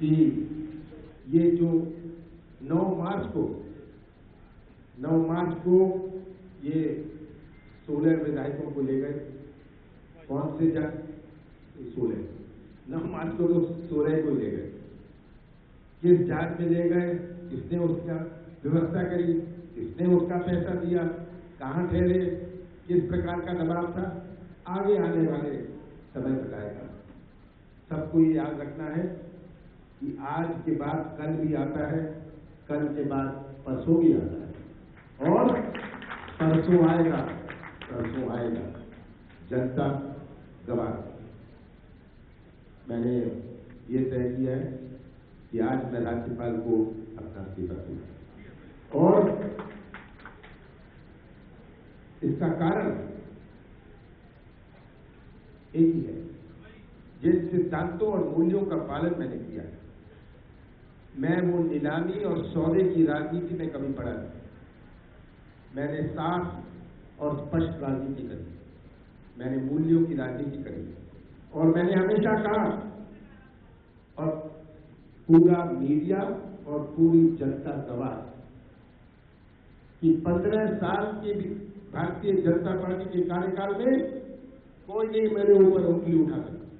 कि ये जो 9 मार्च को ये 16 विधायकों को ले गए। कौन से जन? 16। 9 मार्च को तो 16 को ले गए। किस जांच में ले गए? किसने उसका व्यवस्था करी? किसने उसका पैसा दिया? कहां ठहरे? किस प्रकार का दबाव था? आगे आने वाले समय बताएगा। सबको ये याद रखना है कि आज के बाद कल भी आता है, कल के बाद परसों भी आता है और परसों आएगा। जनता गवाह। मैंने ये तय किया है कि आज मैं राज्यपाल को अपना इस्तीफा दूंगा और इसका कारण एक ही है, जिन सिद्धांतों और मूल्यों का पालन मैंने किया है। मैं वो नीलामी और सौदे की राजनीति में कभी पड़ा नहीं। मैंने साफ और स्पष्ट राजनीति करी, मैंने मूल्यों की राजनीति करी और मैंने हमेशा कहा और पूरा मीडिया और पूरी जनता गवाह कि 15 साल के भारतीय जनता पार्टी के कार्यकाल में कोई नहीं मेरे ऊपर उंगली उठा सकता।